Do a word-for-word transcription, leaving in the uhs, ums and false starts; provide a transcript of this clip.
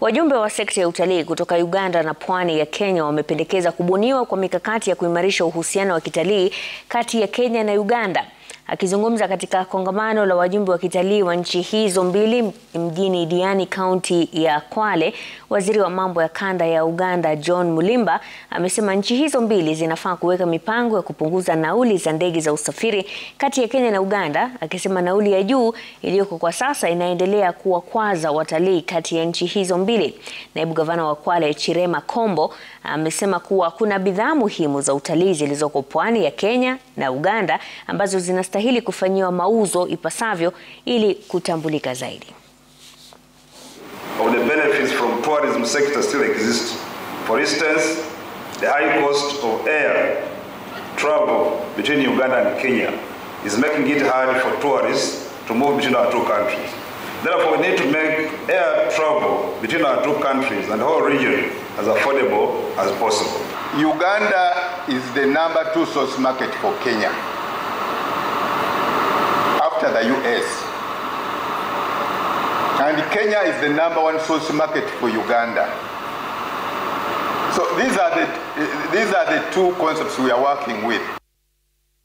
Wajumbe wa sekta ya utalii kutoka Uganda na Pwani ya Kenya wamependekeza kubuniwa kwa mikakati ya kuimarisha uhusiano wa kitalii kati ya Kenya na Uganda. Akizungumza katika kongamano la wajumbe wa kitalii wa nchi hizo mbili mjini Diani, kaunti ya Kwale, waziri wa mambo ya kanda ya Uganda John Mulimba amesema nchi hizo mbili zinafaa kuweka mipango ya kupunguza nauli za ndege za usafiri kati ya Kenya na Uganda, akisema nauli ya juu iliyoko kwa sasa inaendelea kuwakwaza watalii kati ya nchi hizo mbili. Naibu gavana wa Kwale Chirema Kombo amesema kuwa kuna bidhaa muhimu za utalii zilizoko pwani ya Kenya na Uganda ambazo zinastahili kufanyiwa mauzo ipasavyo ili kutambulika zaidi. Of the benefits from tourism sector still exist. For instance, the high cost of air travel between Uganda and Kenya is making it hard for tourists to move between our two countries. Therefore, we need to make air travel between our two countries and the whole region as affordable as possible. Uganda is the number two source market for Kenya after the U S. And Kenya is the number one source market for Uganda. So these are the, these are the two concepts we are working with.